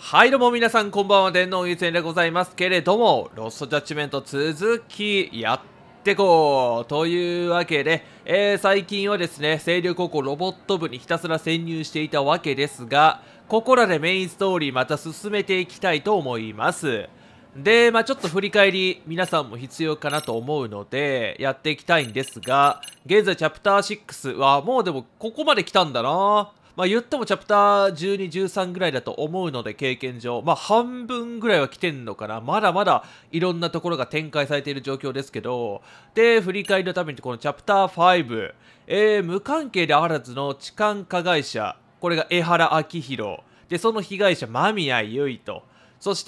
はいどうも皆さんこんばんは、電脳ゆうせんでございますけれども、ロストジャッジメント続きやってこうというわけで、最近はですね、星稜高校ロボット部にひたすら潜入していたわけですが、ここらでメインストーリーまた進めていきたいと思います。で、ちょっと振り返り皆さんも必要かなと思うのでやっていきたいんですが、現在チャプター6はもうでもここまで来たんだな。言ってもチャプター12、13ぐらいだと思うので、経験上半分ぐらいは来てんのかな。まだまだいろんなところが展開されている状況ですけど、で振り返りのためにこのチャプター5、無関係であらずの痴漢加害者、これが江原明宏で、その被害者間宮結衣と、そして、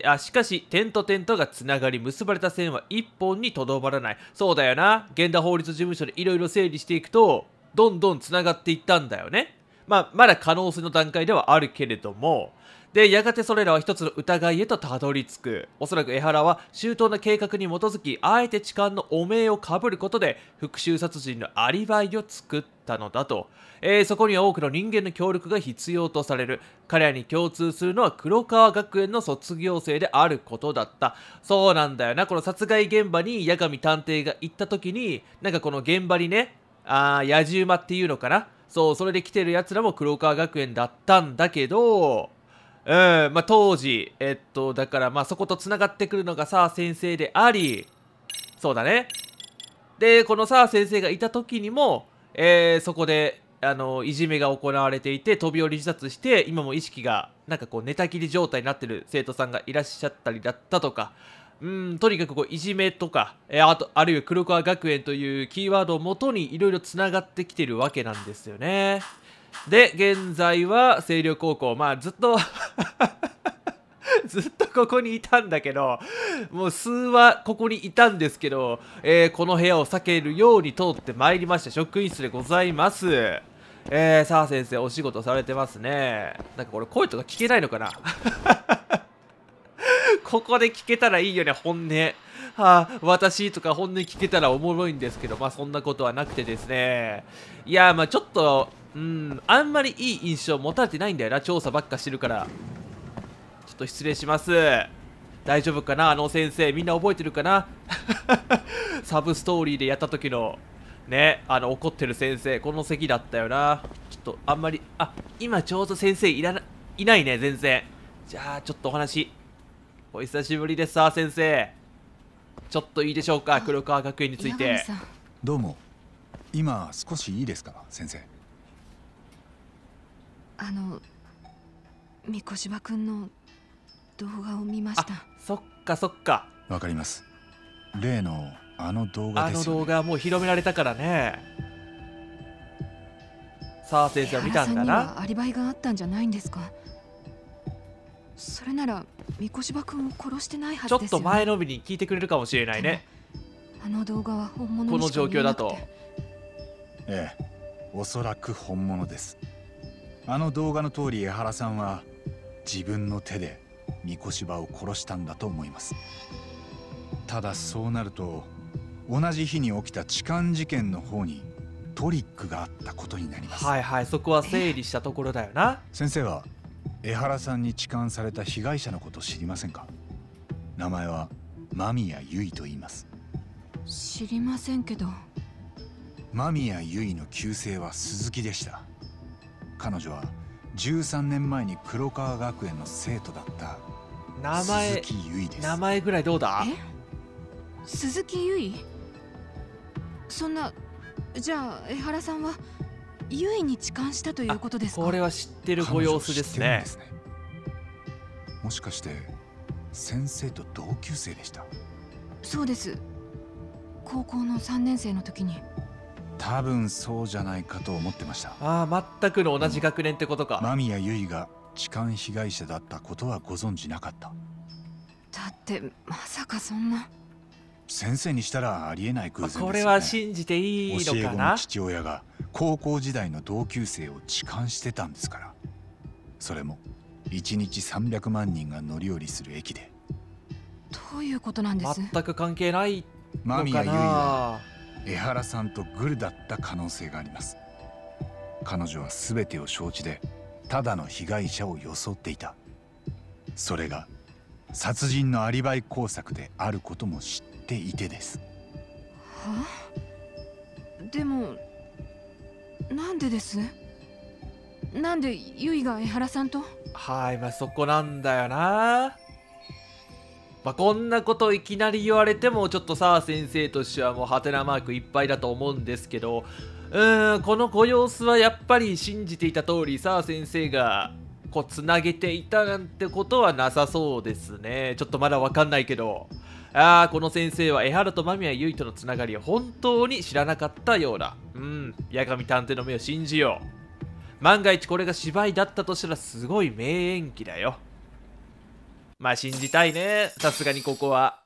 しかし点と点とがつながり結ばれた線は一本にとどまらない。そうだよな、源田法律事務所でいろいろ整理していくとどんどんつながっていったんだよね。まだ可能性の段階ではあるけれども、でやがてそれらは一つの疑いへとたどり着く。おそらく江原は周到な計画に基づき、あえて痴漢の汚名をかぶることで復讐殺人のアリバイを作ったのだと。そこには多くの人間の協力が必要とされる。彼らに共通するのは黒川学園の卒業生であることだった。そうなんだよな。この殺害現場に八神探偵が行った時に、なんかこの現場にね、野獣馬っていうのかな、そう、それで来てるやつらも黒川学園だったんだけど、当時、だからそことつながってくるのがさあ先生であり、そうだね。で、このさあ先生がいた時にも、そこで、いじめが行われていて、飛び降り自殺して、今も意識が、なんかこう、寝たきり状態になってる生徒さんがいらっしゃったりだったとか、とにかくこういじめとか、あるいは黒川学園というキーワードをもとにいろいろつながってきてるわけなんですよね。で、現在は星稜高校、ずっとずっとここにいたんだけど、もう数話ここにいたんですけど、この部屋を避けるように通ってまいりました職員室でございます。さあ先生、お仕事されてますね。なんかこれ声とか聞けないのかなここで聞けたらいいよね、本音。私とか本音聞けたらおもろいんですけど、そんなことはなくてですね。いや、ちょっと、あんまりいい印象持たれてないんだよな、調査ばっかしてるから。ちょっと失礼します。大丈夫かな、あの先生、みんな覚えてるかなサブストーリーでやった時の、ね、怒ってる先生、この席だったよな。ちょっと、あんまり、今ちょうど先生いないね、全然。じゃあ、ちょっとお話。お久しぶりですさ、先生。ちょっといいでしょうか、黒川学園について。 どうも。今少しいいですか、先生。 三越柴君の動画を見ました。 そっかそっか。 わかります。例のあの動画ですよね。 あの動画はもう広められたからね。さあ先生は見たんだな。 江原さんにはアリバイがあったんじゃないんですか。それなら三越柴君を殺してないはずですよね。 ちょっと前のめりに聞いてくれるかもしれないね。 あの動画は本物このにしか状況だと。 ええ、おそらく本物です。あの動画の通り、江原さんは自分の手で三越柴を殺したんだと思います。ただそうなると、同じ日に起きた痴漢事件の方にトリックがあったことになります。 はいはい、そこは整理したところだよな。 先生は江原さんに痴漢された被害者のこと知りませんか？名前は間宮結衣と言います。 知りませんけど。 間宮結衣の旧姓は鈴木でした。彼女は13年前に黒川学園の生徒だった鈴木結衣です。 名前ぐらいどうだ？ 鈴木結衣？そんな、じゃあ江原さんは結衣に痴漢したということですか？ これは知ってるご様子ですね。 もしかして先生と同級生でした？ そうです。高校の3年生の時に。 多分そうじゃないかと思ってました。 全くの同じ学年ってことか。 間宮結衣が痴漢被害者だったことはご存じなかった？ だってまさかそんな。 先生にしたらありえない偶然ですよね。 これは信じていいのかな？ 教え子の父親が高校時代の同級生を痴漢してたんですから。それも1日300万人が乗り降りする駅で。 どういうことなんです？ 全く関係ないのかな？ 間宮結衣は江原さんとグルだった可能性があります。彼女は全てを承知でただの被害者を装っていた。 それが殺人のアリバイ工作であることも知っていてです。 はあ、でもなんでです？なんでユイが江原さんと？ はい、まあそこなんだよな。まあこんなこといきなり言われてもちょっとさあ先生としてはもうハテナマークいっぱいだと思うんですけど、このご様子はやっぱり信じていた通りさあ先生がこうつなげていたなんてことはなさそうですね。ちょっとまだわかんないけど、この先生は江原と間宮結衣とのつながりを本当に知らなかったようだ。八神探偵の目を信じよう。万が一これが芝居だったとしたらすごい名演技だよ。まあ信じたいね、さすがにここは。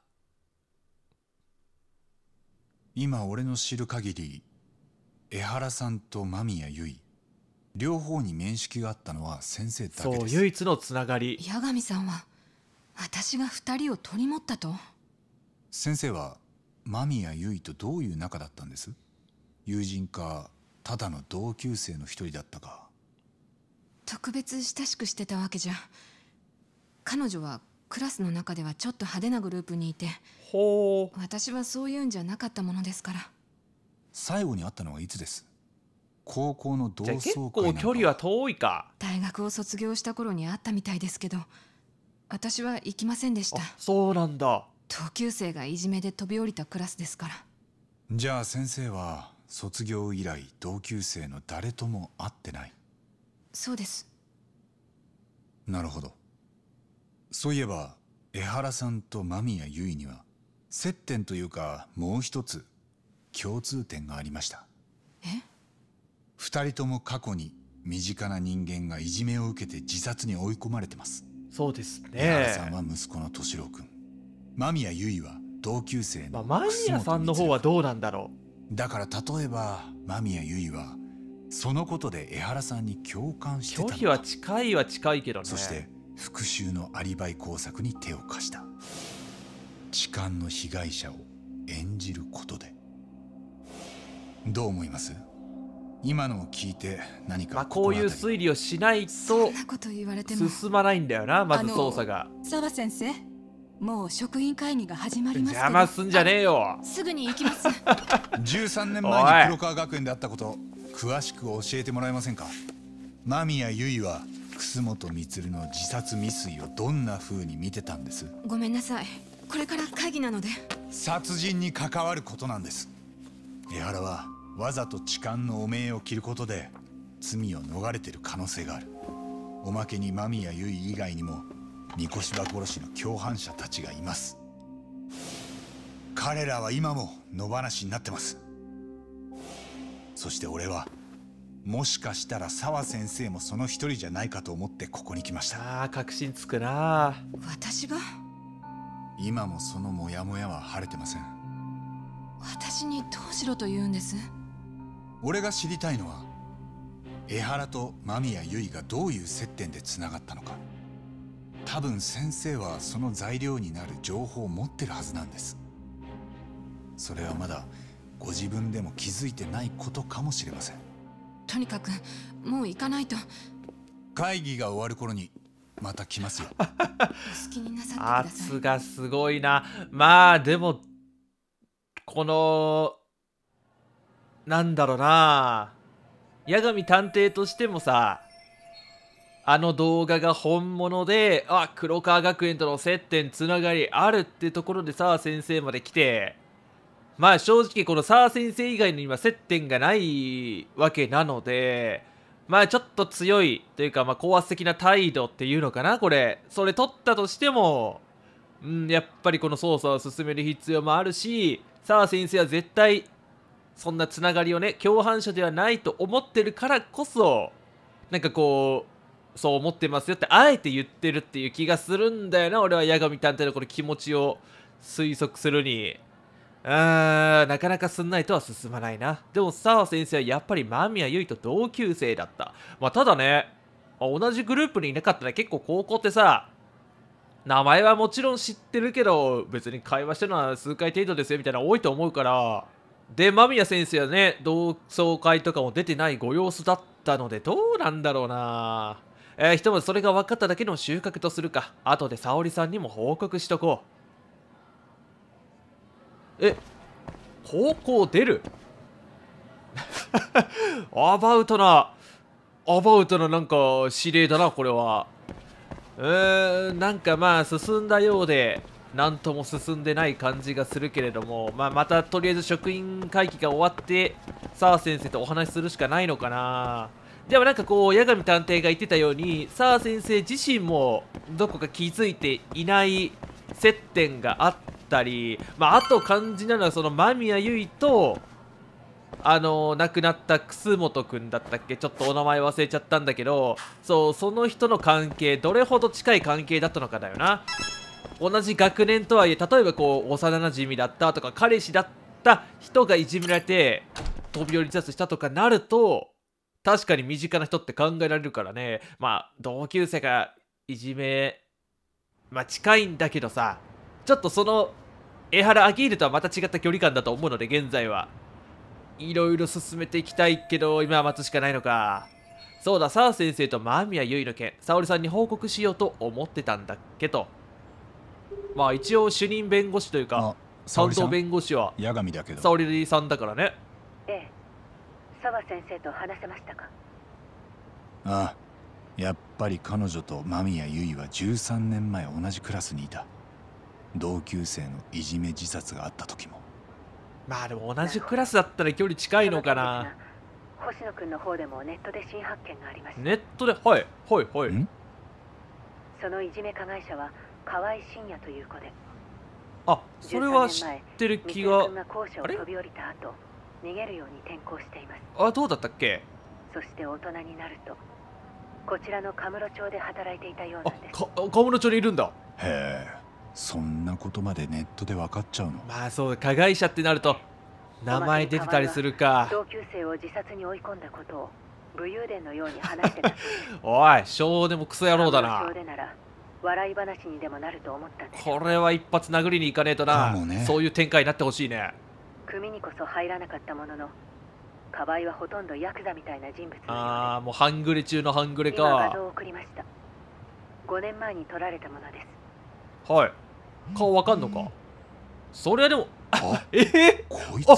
今俺の知る限り、江原さんと間宮結衣両方に面識があったのは先生だけです。 そう、唯一のつながり。 八神さんは私が2人を取り持ったと？ 先生は間宮結衣とどういう仲だったんです？友人かただの同級生の一人だったか。 特別親しくしてたわけじゃ。彼女はクラスの中ではちょっと派手なグループにいて、 ほう。 私はそういうんじゃなかったものですから。 最後に会ったのはいつです？高校の同窓会じゃあ結なんか。 構距離は遠いか。 大学を卒業した頃に会ったみたいですけど、私は行きませんでした。 そうなんだ。 同級生がいじめで飛び降りたクラスですから。 じゃあ先生は卒業以来同級生の誰とも会ってない？ そうです。 なるほど。そういえば江原さんと間宮結衣には接点というかもう一つ共通点がありました。 え？ 二人とも過去に身近な人間がいじめを受けて自殺に追い込まれてます。 そうですね。 江原さんは息子の敏郎君、間宮結衣は同級生の間宮さんの方はどうなんだろう。だから例えば間宮結衣はそのことで江原さんに共感してたのか。 距離は近いは近いけどね。 そして復讐のアリバイ工作に手を貸した。痴漢の被害者を演じることで。どう思います？今のを聞いて何かこういう推理をしないとそんなこと言われても進まないんだよな、まず捜査が。 澤先生、もう職員会議が始まりますけど。 邪魔すんじゃねえよ。 すぐに行きます。 13年前に黒川学園であったこと詳しく教えてもらえませんか？間宮結衣は楠本充の自殺未遂をどんな風に見てたんです？ ごめんなさい、これから会議なので。 殺人に関わることなんです。江原はわざと痴漢の汚名を着ることで罪を逃れてる可能性がある。おまけに間宮結衣以外にも三越場殺しの共犯者たちがいます。彼らは今も野放しになってます。そして俺はもしかしたら澤先生もその一人じゃないかと思ってここに来ました。 確信つくな。 私が？ 今もそのモヤモヤは晴れてません。 私にどうしろと言うんです？ 俺が知りたいのは江原と間宮結衣がどういう接点でつながったのか。多分先生はその材料になる情報を持ってるはずなんです。それはまだご自分でも気づいてないことかもしれません。 とにかくもう行かないと。 会議が終わる頃にまた来ますよ。 お好きになさってください。 圧がすごいな。まあでもこのなんだろうな、八神探偵としてもさ、あの動画が本物で、黒川学園との接点つながりあるってところでさあ先生まで来て、まあ正直この澤先生以外に今接点がないわけなので、まあちょっと強いというか、高圧的な態度っていうのかな、これそれ取ったとしても、やっぱりこの捜査を進める必要もあるし、澤先生は絶対そんなつながりをね共犯者ではないと思ってるからこそ、なんかこうそう思ってますよってあえて言ってるっていう気がするんだよな、俺は八神探偵のこの気持ちを推測するに。なかなかすんないとは進まないな。でも澤先生はやっぱり間宮結衣と同級生だった。ただね、同じグループにいなかったら結構高校ってさ、名前はもちろん知ってるけど別に会話してるのは数回程度ですよみたいな多いと思うから。で間宮先生はね同窓会とかも出てないご様子だったので、どうなんだろうな。 ひとまずそれが分かっただけの収穫とするか。後で沙織さんにも報告しとこう。高校出るアバウトななんか指令だな、これは。なんかまあ進んだようで、なんとも進んでない感じがするけれども、またとりあえず職員会議が終わって、澤先生とお話しするしかないのかな。でもなんかこう、八神探偵が言ってたように、澤先生自身もどこか気づいていない接点があったり、あと肝心なのはその間宮結衣と、亡くなった楠本くんだったっけ、ちょっとお名前忘れちゃったんだけど、その人の関係、どれほど近い関係だったのかだよな。同じ学年とはいえ、例えばこう幼なじみだったとか彼氏だった人がいじめられて飛び降り自殺したとかなると、確かに身近な人って考えられるからね。同級生がいじめ、近いんだけどさ、ちょっとその江原明宏とはまた違った距離感だと思うので、現在はいろいろ進めていきたいけど、今は待つしかないのか。そうだ、澤先生と間宮結衣の件、沙織さんに報告しようと思ってたんだけど、一応主任弁護士というか担当弁護士は八神だけど、 沙織さんだからね。 澤先生と話せましたか？ ああ、やっぱり彼女と間宮結衣は13年前同じクラスにいた。同級生のいじめ自殺があった時も。 でも同じクラスだったら距離近いのかな。 星野くんの方でもネットで新発見がありました。 ネットで、はいそのいじめ加害者は河合真也という子で、 それは知ってる気が。 が校舎を飛び降りた後、逃げるように転校しています。 どうだったっけ。 そして大人になるとこちらのカムロ町で働いていたようなんです。 カムロ町にいるんだ。 へえ、そんなことまでネットで分かっちゃうの。 そう加害者ってなると名前出てたりするか。 同級生を自殺に追い込んだことを武勇伝のように話してたそうです。 おい、少年もクソ野郎だな。 でなら笑い話にでもなると思ったんです。 これは一発殴りに行かねえとな。そういう展開になってほしいね。 組にこそ入らなかったものの、河合はほとんどヤクザみたいな人物のようで。 もう半グレ中の半グレか。 今画像を送りました。5年前に撮られたものです。 はい。顔わかんのか。それはでもこいつ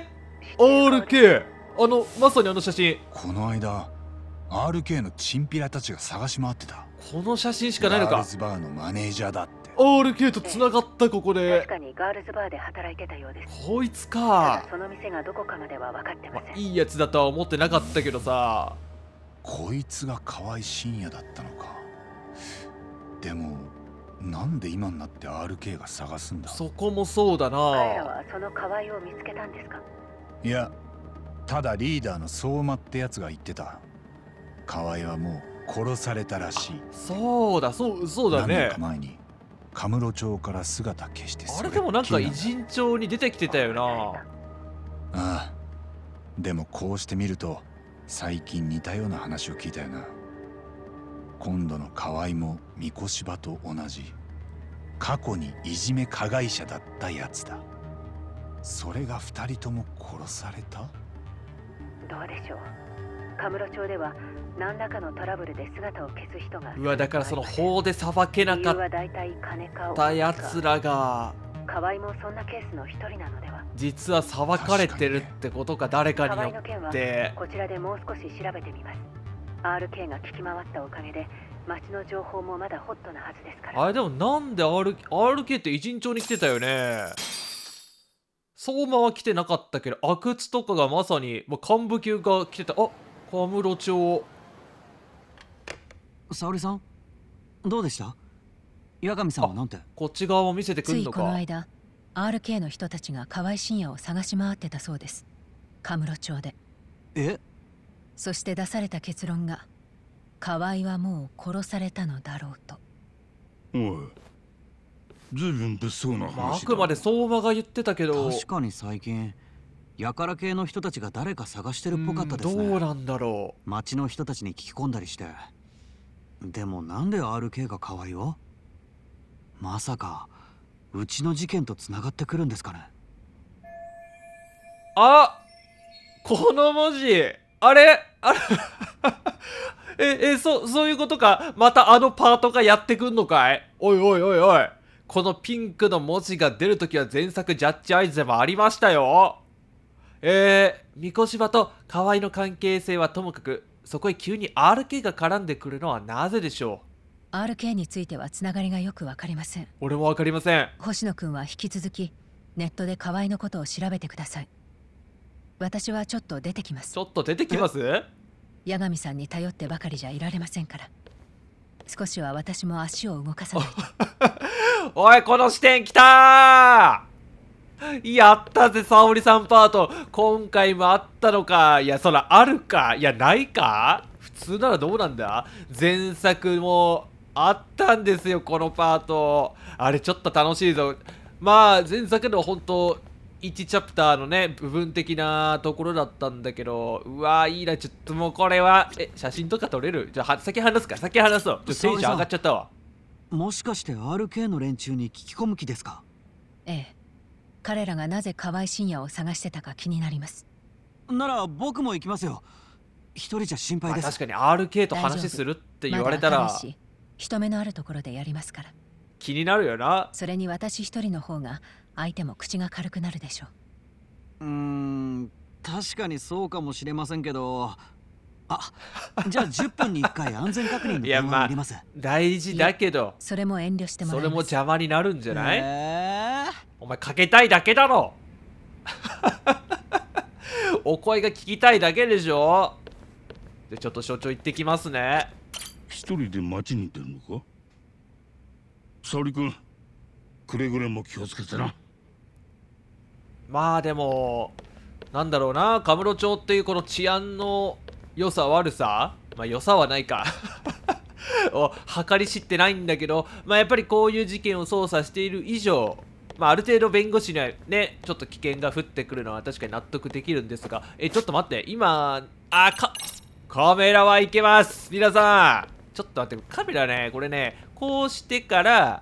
RK、まさに写真。 この間 RK のチンピラたちが探し回ってた。 この写真しかないのか。 ガールズバーのマネージャーだって。 RK と繋がった。ここで確かにガールズバーで働いてたようです。 こいつか。 その店がどこかまでは分かってません。 いいやつだとは思ってなかったけどさ。 こいつが河合真也だったのか。でもなんで今になって RK が探すんだ。 そこもそうだな。 彼らはその河合を見つけたんですか？ いや、ただリーダーの相馬ってやつが言ってた。河合はもう殺されたらしい。 そうだね。 何年か前にカムロ町から姿消して。 あれでもなんか偉人帳に出てきてたよな。 ああ、でもこうして見ると最近似たような話を聞いたよな。今度の河合も三越場と同じ過去にいじめ加害者だったやつだ。それが2人とも殺された。 どうでしょう。カムロ町では何らかのトラブルで姿を消す人が。 だからその法で裁けなかったやつらが。 河合もそんなケースの一人なのでは。 実は裁かれてるってことか、誰かによって。 こちらでもう少し調べてみます。RK が聞き回ったおかげで街の情報もまだホットなはずですから。 でもなんで RK って偉人帳に来てたよね。相馬は来てなかったけど、阿久津とかがまさに幹部級が来てた。カムロ町。 沙織さんどうでした？八神さんはなんて。 こっち側を見せてくんのか。 ついこの間 RK の人たちが河合真也を探し回ってたそうです。カムロ町で。そして出された結論が河合はもう殺されたのだろうと。 おい、ずいぶん物騒な話だ。 あくまで相馬が言ってたけど。 確かに最近やから系の人たちが誰か探してるっぽかったですね。 どうなんだろう。町の人たちに聞き込んだりして。でもなんで RK が河合を？まさかうちの事件とつながってくるんですかね。 この文字あれそういうことか。またあのパートがやってくんのかい。おいおいおいおい。このピンクの文字が出るときは前作ジャッジアイズでもありましたよ。三越場と河合の関係性はともかく、そこへ急に RK が絡んでくるのはなぜでしょう。 RK についてはつながりがよくわかりません。 俺もわかりません。 星野くんは引き続きネットで河合のことを調べてください。私はちょっと出てきます。 ちょっと出てきます？ 八神さんに頼ってばかりじゃいられませんから。少しは私も足を動かさないと。 おい、この視点きたー。やったぜ、沙織さんパート。今回もあったのか。いや、そらあるか。いや、ないか。普通ならどうなんだ。前作もあったんですよ、このパート。あれちょっと楽しいぞ。まあ前作の本当1チャプターのね部分的なところだったんだけど、うわーいいな。ちょっともうこれは写真とか撮れる？じゃあ先話すか。先話そう。ちょっとテンション上がっちゃったわ。 もしかして RK の連中に聞き込む気ですか？ ええ、彼らがなぜ河合信也を探してたか気になります。 なら僕も行きますよ。一人じゃ心配です。 確かに RK と話するって言われたら、 人目のあるところでやりますから。 気になるよな。 それに私一人の方が相手も口が軽くなるでしょう。 確かにそうかもしれませんけど、じゃあ10分に1回安全確認の電話に入れます。 大事だけど、 それも遠慮してもらいます。 それも邪魔になるんじゃない？お前かけたいだけだろ。お声が聞きたいだけでしょ。でちょっと所長行ってきますね。 一人で町に出るのか？沙織君、くれぐれも気をつけてな。 まあでもなんだろうな、カムロ町っていうこの治安の良さ悪さ、まあ良さはないかを計り知ってないんだけど、まあやっぱりこういう事件を捜査している以上、まあある程度弁護士にはねちょっと危険が降ってくるのは確かに納得できるんですが、ちょっと待って、今カメラはいけます。皆さんちょっと待って、カメラね、これねこうしてから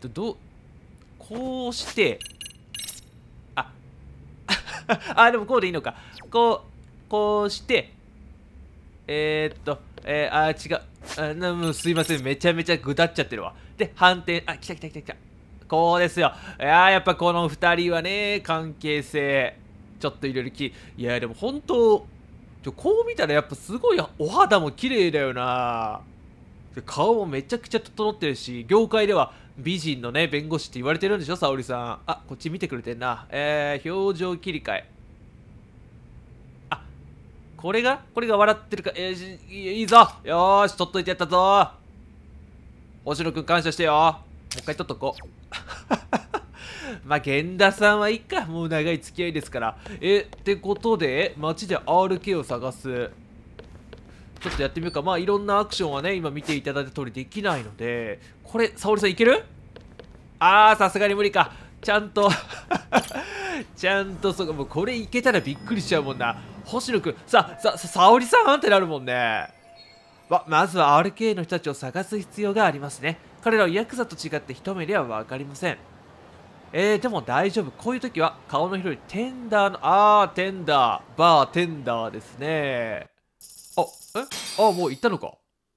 こうしてでもこうでいいのか。こうして違う。もうすいません、めちゃめちゃぐだっちゃってるわ。で反転、来た。こうですよ。やっぱこの2人はね関係性ちょっといろいろいやでも本当こう見たらやっぱすごいお肌も綺麗だよな。顔もめちゃくちゃ整ってるし、業界では美人のね弁護士って言われてるんでしょ、沙織さん。こっち見てくれてんな。表情切り替え。これが笑ってるか。いいぞ。よーし、取っといてやったぞ。星野くん感謝してよ。もう一回取っとこう。まあ源田さんはいいか、もう長い付き合いですから。ってことで街で RK を探す。ちょっとやってみようか。まあいろんなアクションはね今見ていただいた通りできないので、これ沙織さんいける？さすがに無理か。ちゃんとそうか、もうこれいけたらびっくりしちゃうもんな。星野くん沙織さんってなるもんね。まずは RK の人たちを探す必要がありますね。彼らはヤクザと違って一目では分かりません。でも大丈夫。こういう時は顔の広いテンダーのバーテンダーですね。もう行ったのか。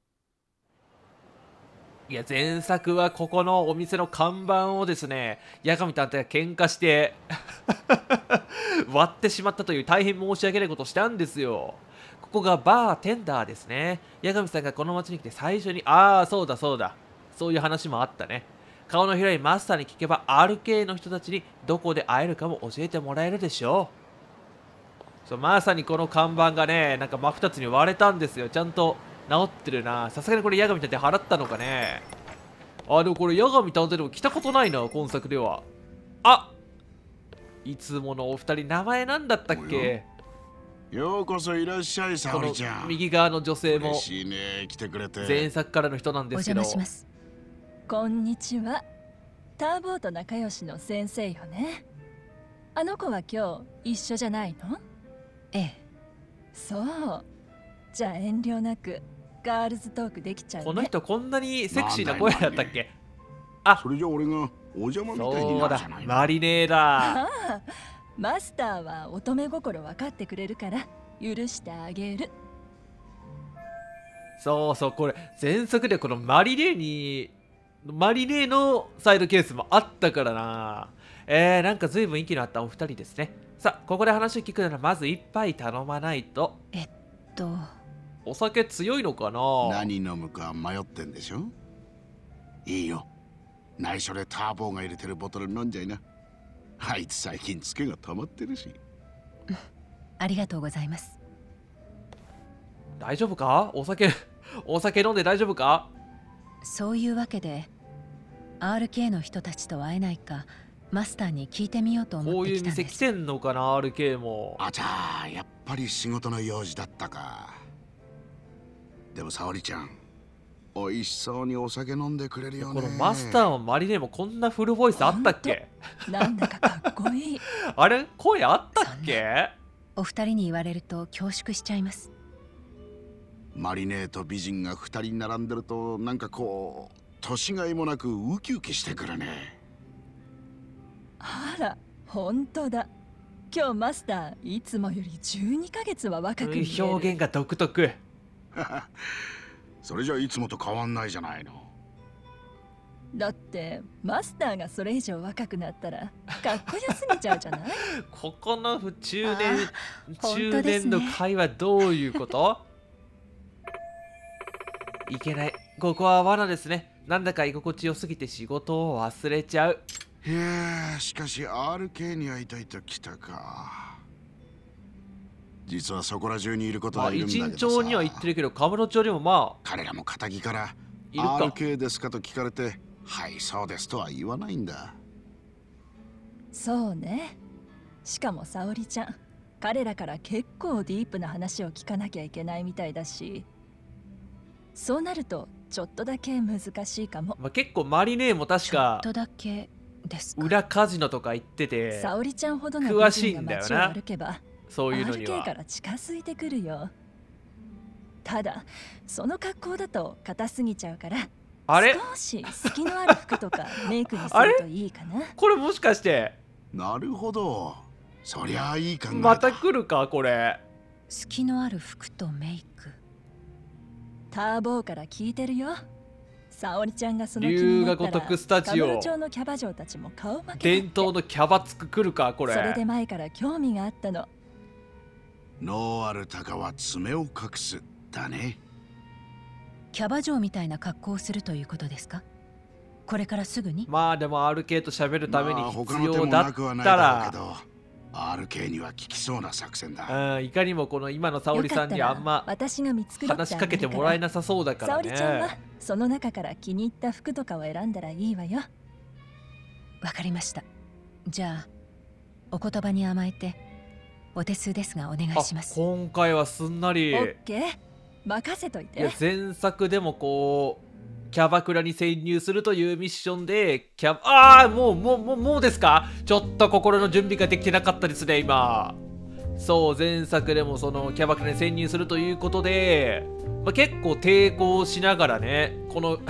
いや前作はここのお店の看板をですね八神探偵が喧嘩して割ってしまったという大変申し訳ないことをしたんですよ。ここがバーテンダーですね。八神さんがこの町に来て最初にそうだそういう話もあったね。顔の広いマスターに聞けば RK の人たちにどこで会えるかも教えてもらえるでしょう。まさにこの看板がねなんか真二つに割れたんですよ。ちゃんと治ってるな。さすがにこれ八神探偵払ったのかね。でもこれ八神探偵でも来たことないな今作では。いつものお二人名前なんだったっけ？ ようこそいらっしゃい、沙織ちゃん。 この右側の女性も嬉しいね、来てくれて。 前作からの人なんですけど。 お邪魔します。こんにちは。ターボーと仲良しの先生よね。あの子は今日一緒じゃないの？ ええ。 そう。じゃあ遠慮なくガールズトークできちゃうね。 この人こんなにセクシーな声だったっけ？ それじゃ俺がお邪魔みたいになるじゃないの。 マリネーだ。 マスターは乙女心分かってくれるから許してあげる。 そうそう、これ前作でこのマリネのサイドケースもあったからな。なんか随分息の合ったお二人ですね。さあ、ここで話を聞くならまず一杯頼まないと。お酒強いのかな。 何飲むか迷ってんでしょ。いいよ、内緒でターボーが入れてるボトル飲んじゃいな。あいつ最近ツケが溜まってるし。 ありがとうございます。 大丈夫か？お酒飲んで大丈夫か？ そういうわけで RK の人たちと会えないかマスターに聞いてみようと思ってきたんです。 こういう店来てんのかな RK も。 あちゃー、やっぱり仕事の用事だったか。でも沙織ちゃん、美味しそうにお酒飲んでくれるよね。 このマスターもマリネもこんなフルボイスあったっけ？ なんだかかっこいい。 あれ、声あったっけ？ お二人に言われると恐縮しちゃいます。 マリネと美人が2人並んでるとなんかこう年がいもなくウキウキしてくるね。 あら、本当だ。今日マスターいつもより12ヶ月は若く見える。 表現が独特。 それじゃいつもと変わんないじゃないの。 だってマスターがそれ以上若くなったらかっこよすぎちゃうじゃない？ ここの中年の会話どういうこと？いけない、ここは罠ですね。なんだか居心地よすぎて仕事を忘れちゃう。 いや、しかし RK に会いたいと来たか。実はそこら中にいることはいるんだけどさ。 一町には行ってるけどカムロ町にもまあ彼らも仇からいるか。 RK ですかと聞かれてはいそうですとは言わないんだ。 そうね。しかも沙織ちゃん、彼らから結構ディープな話を聞かなきゃいけないみたいだし、そうなるとちょっとだけ難しいかも。 結構マリネも確かちょっとだけですか。 裏カジノとか行ってて沙織ちゃんほどの詳しいんだよ街をな。 歩けばそういうのには RK から近づいてくるよ。ただその格好だと硬すぎちゃうから、 あれ少し隙のある服とかメイクにするといいかな。 これもしかして。 なるほど、そりゃあいい考えだ。 また来るかこれ。 隙のある服とメイク。 ターボーから聞いてるよ。沙織ちゃんがその気になったら龍が如くスタジオカムロ町のキャバ嬢たちも顔負けだって。 伝統のキャバつく来るかこれ。 それで前から興味があったの。 ノーアルタカは爪を隠すだね。 キャバ嬢みたいな格好をするということですか？これからすぐに？ まあでも RK と喋るために必要だったら、 RK には効きそうな作戦だ。 いかにもこの今の沙織さんにあんま私が見繕って話しかけてもらえなさそうだからね。 沙織ちゃんはその中から気に入った服とかを選んだらいいわよ。 わかりました。じゃあお言葉に甘えてお手数ですがお願いします。 今回はすんなり。 オッケー、任せといて。 いや前作でもこうキャバクラに潜入するというミッションでもうですか？ちょっと心の準備ができてなかったですね今。そう、前作でもそのキャバクラに潜入するということで、結構抵抗しながらね、この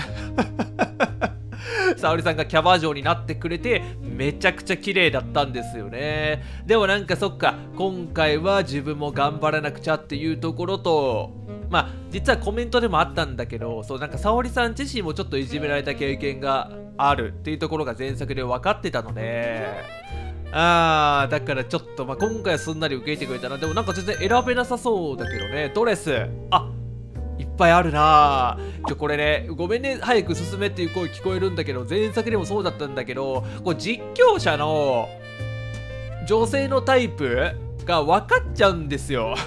沙織さんがキャバ嬢になってくれてめちゃくちゃ綺麗だったんですよね。でもなんかそっか、今回は自分も頑張らなくちゃっていうところと、実はコメントでもあったんだけど、そうなんか沙織さん自身もちょっといじめられた経験があるっていうところが前作で分かってたので、だからちょっと今回はすんなり受け入れてくれたな。でもなんか全然選べなさそうだけどね。ドレスいっぱいあるな。これね、ごめんね早く進めっていう声聞こえるんだけど、前作でもそうだったんだけど、こう実況者の女性のタイプが分かっちゃうんですよ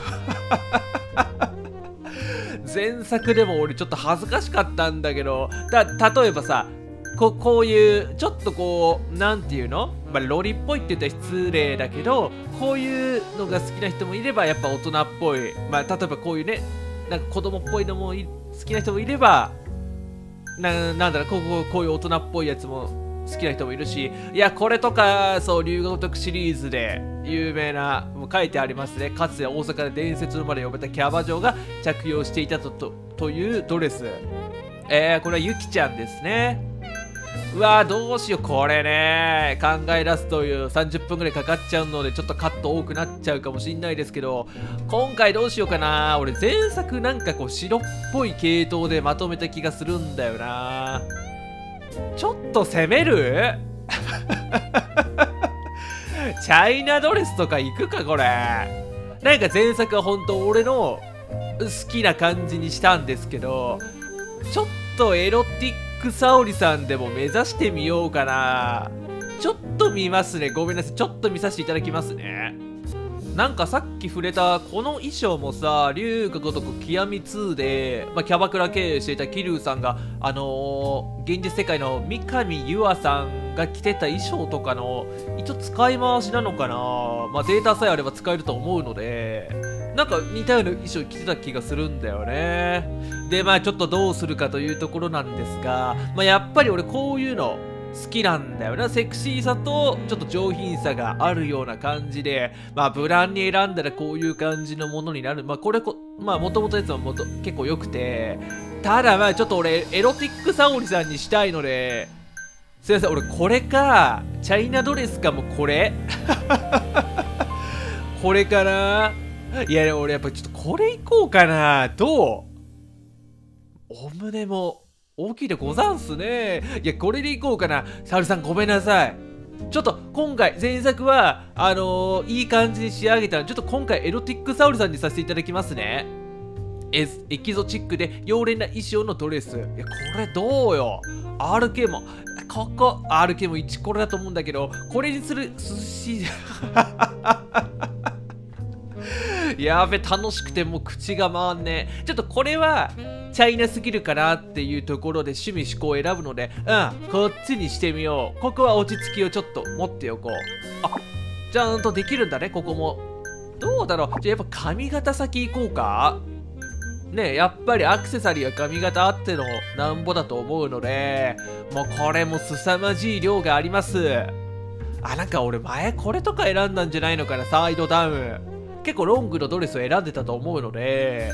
前作でも俺ちょっと恥ずかしかったんだけど、例えばさ、こういうちょっとこうなんていうの、ロリっぽいって言ったら失礼だけど、こういうのが好きな人もいればやっぱ大人っぽい、例えばこういうね、なんか子供っぽいのも好きな人もいれば、なんだろう、こういう大人っぽいやつも好きな人もいるし、いやこれとかそう龍が如くシリーズで有名な、もう書いてありますね。かつて大阪で伝説のまで呼べたキャバ嬢が着用していたというドレス。これはゆきちゃんですね。 うわー、どうしよう。これね、考え出すという30分ぐらいかかっちゃうので、ちょっとカット多くなっちゃうかもしんないですけど、今回どうしようかな。俺前作なんかこう白っぽい系統でまとめた気がするんだよな。ちょっと攻めるチャイナドレスとか行くかこれ。なんか前作は本当俺の好きな感じにしたんですけど、ちょっとエロティック沙織さんでも目指してみようかな。ちょっと見ますね。ごめんなさい。ちょっと見させていただきますね。なんかさっき触れたこの衣装もさ、龍が如く極み2で、キャバクラ経営していた桐生さんが現実世界の三上優愛さんが着てた衣装とかの一応使い回しなのかな。データさえあれば使えると思うので、なんか似たような衣装着てた気がするんだよね。でちょっとどうするかというところなんですが、やっぱり俺こういうの好きなんだよな。セクシーさとちょっと上品さがあるような感じで、無難に選んだらこういう感じのものになる。これもともとやつは結構良くて、ただちょっと俺エロティック沙織さんにしたいので、すいません、俺これかチャイナドレスかもこれこれかな。いや俺やっぱちょっとこれいこうかな。どう？お胸も大きいでござんすね。いやこれでいこうかな。沙織さんごめんなさい。ちょっと今回前作はいい感じに仕上げたので、ちょっと今回エロティック沙織さんにさせていただきますね。エキゾチックで妖艶な衣装のドレス。いやこれどうよ。 RK もここ RK も1これだと思うんだけど、これにする涼しいやべ、楽しくてもう口が回んねえ。ちょっとこれはチャイナすぎるかなっていうところで趣味思考を選ぶので、こっちにしてみよう。ここは落ち着きをちょっと持っておこう。ちゃんとできるんだね、ここも。どうだろう。じゃあやっぱ髪型先行こうかね。やっぱりアクセサリーは髪型あってのなんぼだと思うので、もうこれも凄まじい量があります。なんか俺前これとか選んだんじゃないのかな。サイドダウン結構ロングのドレスを選んでたと思うので、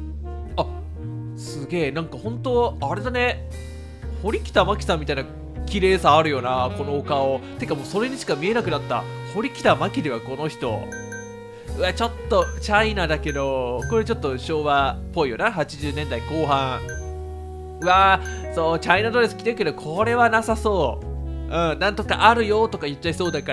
すげえ、なんか本当あれだね、堀北真希さんみたいな綺麗さあるよな、このお顔。てかもうそれにしか見えなくなった。堀北真希ではこの人。うわ、ちょっとチャイナだけど、これちょっと昭和っぽいよな、80年代後半。うわー、そう、チャイナドレス着てるけど、これはなさそう。なんとかあるよとか言っちゃいそうだから、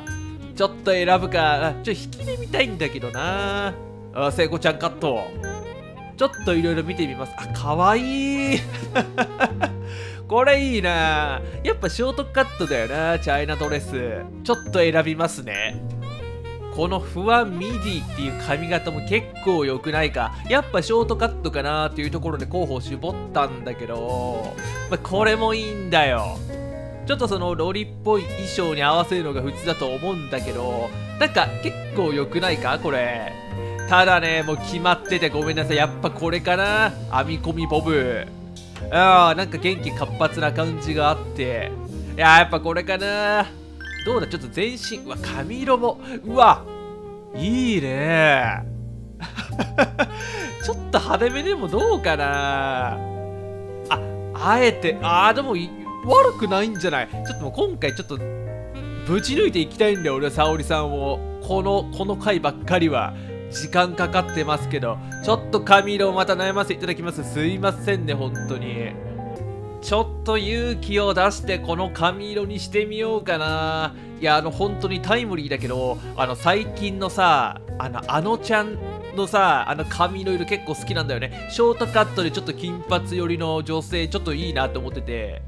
ちょっと選ぶか。引きで見たいんだけどな。聖子ちゃんカット。ちょっといろいろ見てみます。かわいいこれいいな。やっぱショートカットだよな、チャイナドレス。ちょっと選びますね。このフワミディっていう髪型も結構良くないか。やっぱショートカットかなっていうところで候補を絞ったんだけど、これもいいんだよ。ちょっとそのロリっぽい衣装に合わせるのが普通だと思うんだけど、なんか結構良くないかこれ。ただね、もう決まっててごめんなさい。やっぱこれかな。編み込みボブ。なんか元気活発な感じがあって、やっぱこれかな。どうだ、ちょっと全身、髪色も、いいねちょっと派手めでもどうかな。あえて、でも悪くないんじゃない。ちょっともう今回ちょっとぶち抜いていきたいんだよ、俺は沙織さんを。この回ばっかりは時間かかってますけど、ちょっと髪色をまた悩ませていただきます。すいませんね、本当に。ちょっと勇気を出してこの髪色にしてみようかな。いや、本当にタイムリーだけど、最近のさ、ちゃんのさ、髪の色結構好きなんだよね。ショートカットでちょっと金髪寄りの女性、ちょっといいなと思ってて。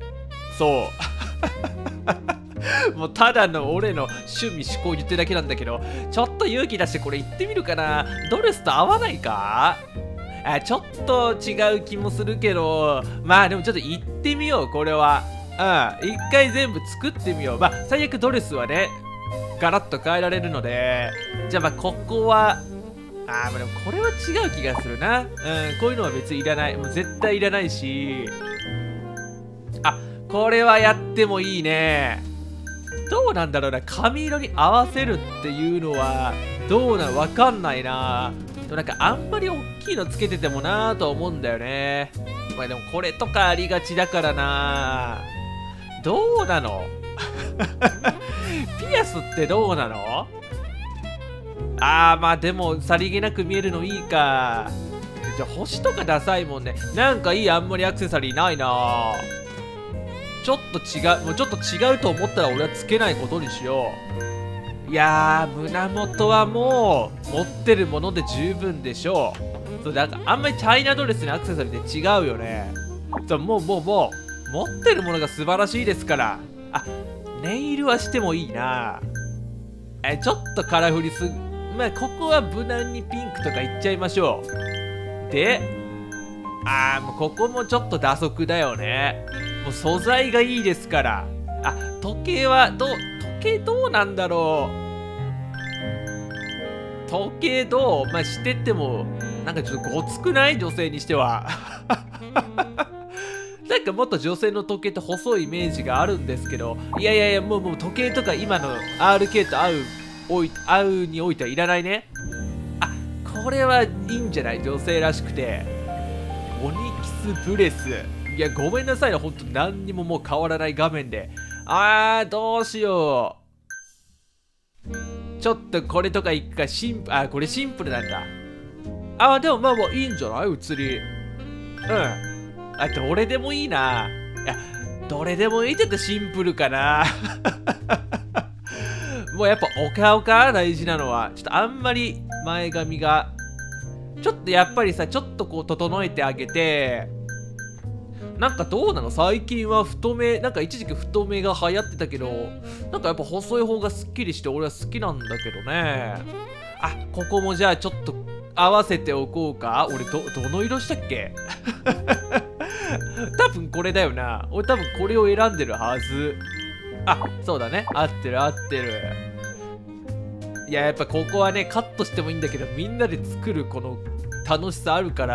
そうもうただの俺の趣味思考言ってるだけなんだけど、ちょっと勇気出してこれ行ってみるかな。ドレスと合わないか。ちょっと違う気もするけど、でもちょっと行ってみよう、これは。一回全部作ってみよう。最悪ドレスはね、ガラッと変えられるので、じゃあここは、でもこれは違う気がするな。こういうのは別にいらない。もう絶対いらないし。これはやってもいいね。どうなんだろうな。髪色に合わせるっていうのはどうなのわかんないな。でもなんかあんまり大きいのつけててもなーと思うんだよね。でもこれとかありがちだからな。 どうなのピアスってどうなの？あー、まあでもさりげなく見えるのいいか。じゃあ星とかダサいもんね。なんかいいあんまりアクセサリーないな。ちょっと違う、もうちょっと違うと思ったら俺はつけないことにしよう。いやー、胸元はもう持ってるもので十分でしょう。そう、なんかあんまりチャイナドレスにアクセサリーって違うよね。そう、もう持ってるものが素晴らしいですから。あ、ネイルはしてもいいな。ちょっとカラフルすぎ、まあここは無難にピンクとかいっちゃいましょう。で、もうここもちょっと打足だよね。もう素材がいいですから。あ、時計は時計どうなんだろう。時計どう、まあしててもなんかちょっとごつくない？女性にしては。なんかもっと女性の時計って細いイメージがあるんですけど、いやいやいや、もう時計とか今の RK と合うにおいてはいらないね。あ、これはいいんじゃない？女性らしくて。オニキスブレス。いや、ごめんなさいね。ほんと何にももう変わらない画面で。どうしよう。ちょっとこれとか一回これシンプルなんだ。でもまあいいんじゃない？写り。うん。どれでもいいな。いや、どれでもいいって言ってシンプルかな。もうやっぱお顔か大事なのは。ちょっとあんまり前髪が。ちょっとやっぱりさ、ちょっとこう整えてあげて。なんかどうなの？最近は太め、なんか一時期太めが流行ってたけど、なんかやっぱ細い方がスッキリして俺は好きなんだけどね。ここもじゃあちょっと合わせておこうか。俺どの色したっけ？多分これだよな。俺多分これを選んでるはず。そうだね。合ってる合ってる。いや、やっぱここはね、カットしてもいいんだけど、みんなで作るこの楽しさあるから。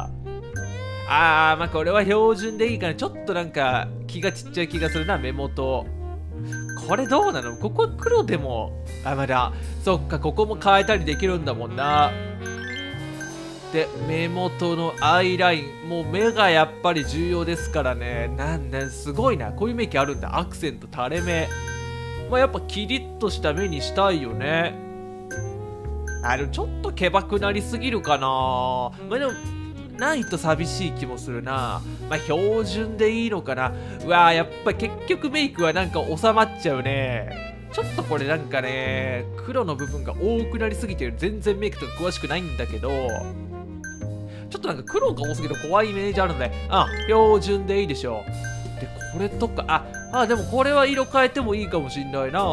まあこれは標準でいいかな。ちょっとなんか気がちっちゃい気がするな、目元。これどうなの？ここは黒でも、まだ、そっか、ここも変えたりできるんだもんな。で、目元のアイライン。もう目がやっぱり重要ですからね。すごいな。こういうメイキあるんだ。アクセント、垂れ目。まあやっぱキリッとした目にしたいよね。でもちょっとケバくなりすぎるかな。まあでも、ないと寂しい気もするな。まあ標準でいいのかな。やっぱ結局メイクはなんか収まっちゃうね。ちょっとこれなんかね、黒の部分が多くなりすぎてる。全然メイクとか詳しくないんだけど、ちょっとなんか黒が多すぎて怖いイメージあるので、標準でいいでしょう。で、これとか、でもこれは色変えてもいいかもしんないな。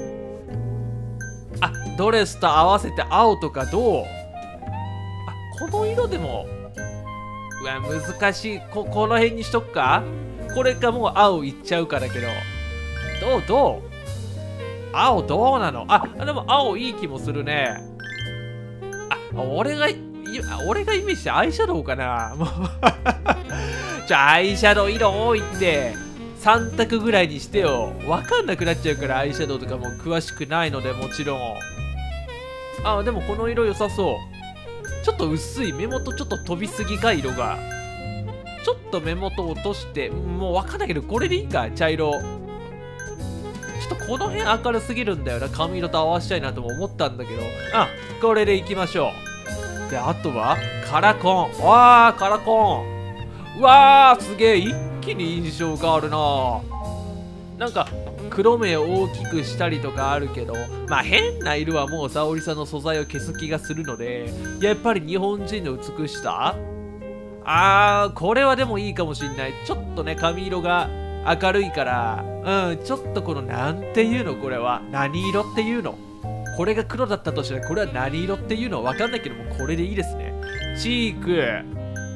ドレスと合わせて青とかどう？この色でも、難しい。この辺にしとくか？これかもう青いっちゃうからけど。どう？青どうなの？でも青いい気もするね。俺がイメージしてアイシャドウかな？もうアイシャドウ色多いって。3択ぐらいにしてよ。わかんなくなっちゃうから、アイシャドウとかも詳しくないので、もちろん。でもこの色良さそう。ちょっと薄い。目元ちょっと飛びすぎか、色が。ちょっと目元落として、もうわかんないけど、これでいいか、茶色。ちょっとこの辺明るすぎるんだよな。髪色と合わせたいなとも思ったんだけど。これでいきましょう。で、あとは、カラコン。カラコン。すげえ、一気に印象があるな。なんか、黒目を大きくしたりとかあるけど、変な色はもう沙織さんの素材を消す気がするので、やっぱり日本人の美しさ？これはでもいいかもしんない。ちょっとね、髪色が明るいから、ちょっとこの、なんていうのこれは。何色っていうの？これが黒だったとしたら、これは何色っていうのわかんないけども、これでいいですね。チーク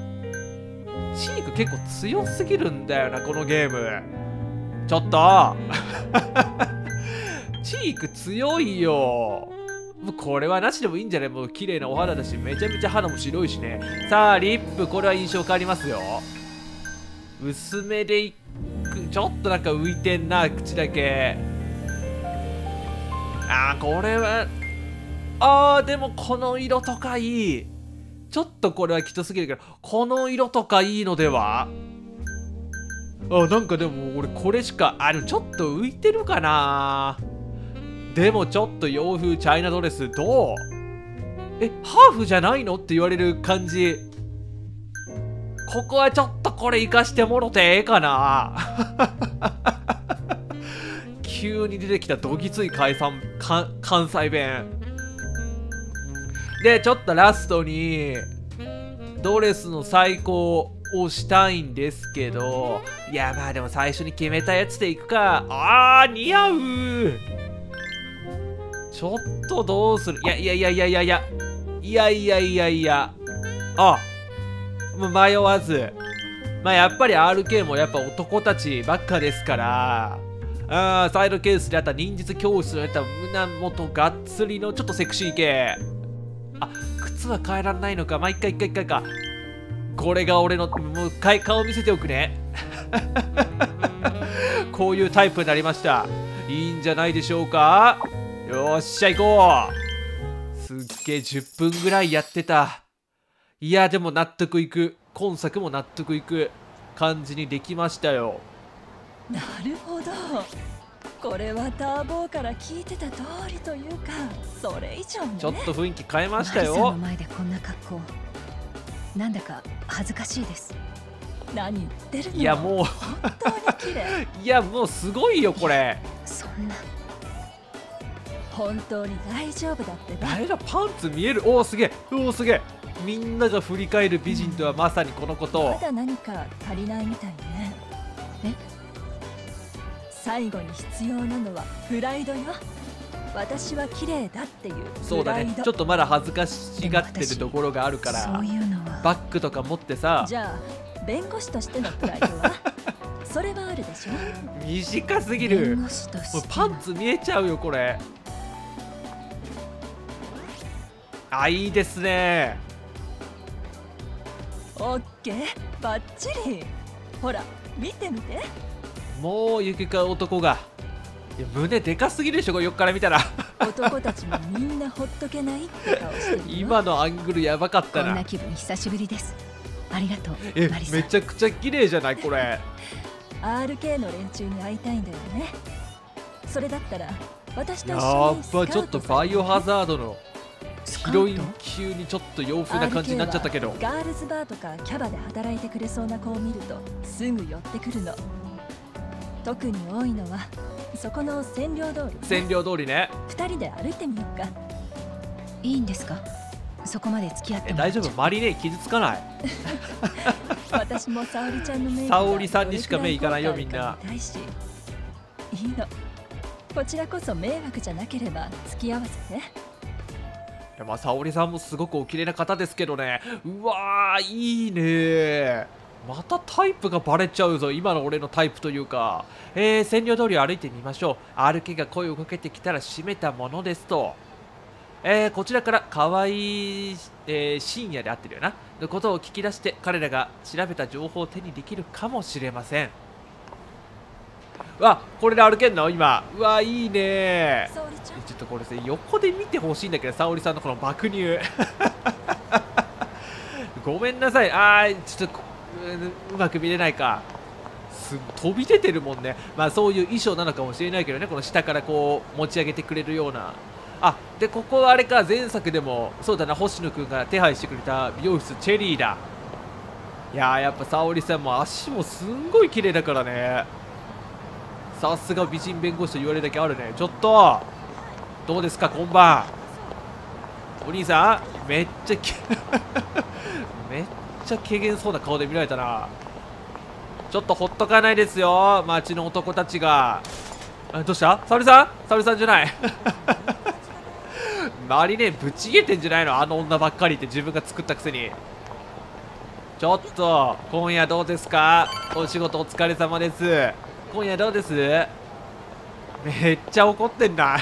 結構強すぎるんだよな、このゲーム。ちょっとチーク強いよ。もうこれはなしでもいいんじゃない？もう綺麗なお肌だし、めちゃめちゃ肌も白いしね。さあ、リップ、これは印象変わりますよ。薄めでいく。ちょっとなんか浮いてんな、口だけ。これは、でもこの色とかいい。ちょっとこれはきつすぎるけど、この色とかいいのでは？ なんかでも俺これしか、でもちょっと浮いてるかな。でもちょっと洋風チャイナドレスどう？ハーフじゃないのって言われる感じ。ここはちょっとこれ活かしてもろてええかな。急に出てきたどぎつい関西弁で、ちょっとラストにドレスの最高をしたいんですけど、いやまあでも最初に決めたやつでいくか。似合う。ちょっとどうする。迷わず。やっぱり RK もやっぱ男たちばっかですから、サイドケースであった忍術教室であった胸元がっつりのちょっとセクシー系。靴は変えられないのか。一回か。これが俺の、もう顔見せておくね。こういうタイプになりました。いいんじゃないでしょうか。よっしゃ行こう。すっげえ10分ぐらいやってた。いやでも納得いく。今作も納得いく感じにできましたよ。 なるほど、これはターボーから聞いてた通りというか、それ以上ね。 ちょっと雰囲気変えましたよ。 マリさんの前でこんな格好、なんだか恥ずかしいです。 何言ってるの。 いやもう本当に綺麗。 いやもうすごいよこれ。 そんな。 本当に大丈夫だってば。 誰だ、パンツ見える。すげえ。みんなが振り返る美人とはまさにこのことを。 まだ何か足りないみたいね。最後に必要なのはプライドよ。私は綺麗だっていうプライド。 そうだね、ちょっとまだ恥ずかしがってるところがあるから、 そういうのはバッグとか持ってさ。 じゃあ弁護士としてのプライドはそれはあるでしょ。 短すぎる。もうパンツ見えちゃうよこれ。いいですね。 オッケー、バッチリ。ほら見て。 もう行くか男が。いや胸でかすぎるでしょ、これ横から見たら。 男たちもみんなほっとけないって顔してるよ。 今のアングルやばかったな。 こんな気分久しぶりです。ありがとう。マリさん、 めちゃくちゃ綺麗じゃないこれ。 RK の連中に会いたいんだよね。それだったら私と一緒にやっぱちょっとバイオハザードのヒロイン級にちょっと洋風な感じになっちゃったけど。 ガールズバーとかキャバで働いてくれそうな子を見るとすぐ寄ってくるの。特に多いのはそこの占領通り。 占領通りね。 2人で歩いてみようか。 いいんですか。そこまで付き合ってもらっちゃ大丈夫、マリネ傷つかない。 私も沙織ちゃんのメイク沙織さんにしか目いかないよみんな。 いいの、こちらこそ迷惑じゃなければ付き合わせて。 沙織さんもすごくお綺麗な方ですけどね。うわーいいね。またタイプがバレちゃうぞ、今の俺のタイプというか。占領通りを歩いてみましょう。RK が声をかけてきたら閉めたものですと。こちらから可愛い、深夜で合ってるよなのことを聞き出して、彼らが調べた情報を手にできるかもしれません。うわ、これで歩けんの今。うわ、いいね。ちょっとこれ横で見てほしいんだけど、沙織さんのこの爆乳。ごめんなさい。ちょっとうまく見れないか。飛び出てるもんね。そういう衣装なのかもしれないけどね、この下からこう持ち上げてくれるような。でここはあれか、前作でもそうだな、星野くんが手配してくれた美容室チェリーだ。いやー、やっぱ沙織さんも足もすんごい綺麗だからね。さすが美人弁護士と言われるだけあるね。ちょっとどうですか、こんばんお兄さん。めっちゃ軽減そうな顔で見られたな。ちょっとほっとかないですよ、街の男たちが。どうした？沙織さんじゃないマリネぶち切れてんじゃないの、あの女ばっかりって自分が作ったくせに。ちょっと今夜どうですか。お仕事お疲れ様です。今夜どうです？めっちゃ怒ってんな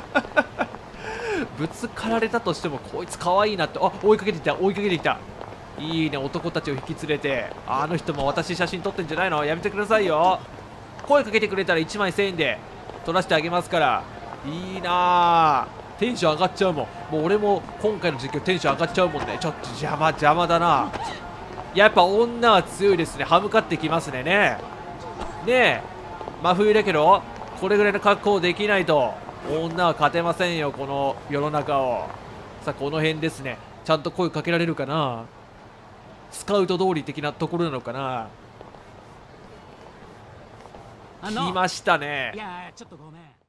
ぶつかられたとしてもこいつ可愛いなって。追いかけてきた。いいね、男たちを引き連れて。あの人も私写真撮ってんじゃないの。やめてくださいよ。声かけてくれたら1枚1000円で撮らせてあげますから。いいなぁ、テンション上がっちゃうもん。もう俺も今回の実況テンション上がっちゃうもんね。ちょっと邪魔だな。やっぱ女は強いですね。歯向かってきますね。 ねえ、真冬だけどこれぐらいの格好できないと女は勝てませんよ、この世の中を。さあこの辺ですね。ちゃんと声かけられるかな。スカウト通り的なところなのかな。来ましたね。 いやちょっとごめん。